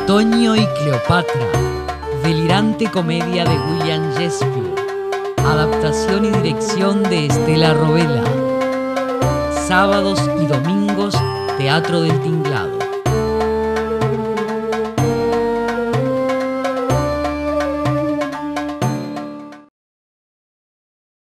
Antonio y Cleopatra, delirante comedia de William Shakespeare, adaptación y dirección de Estela Rovella. Sábados y domingos, Teatro del Tinglado.